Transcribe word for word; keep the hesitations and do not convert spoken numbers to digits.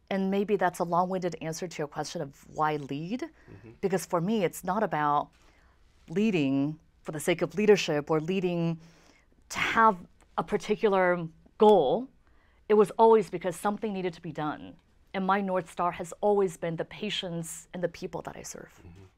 And maybe that's a long-winded answer to your question of why lead. Mm-hmm. Because for me, it's not about leading for the sake of leadership or leading to have a particular goal. It was always because something needed to be done. And my North Star has always been the patients and the people that I serve. Mm-hmm.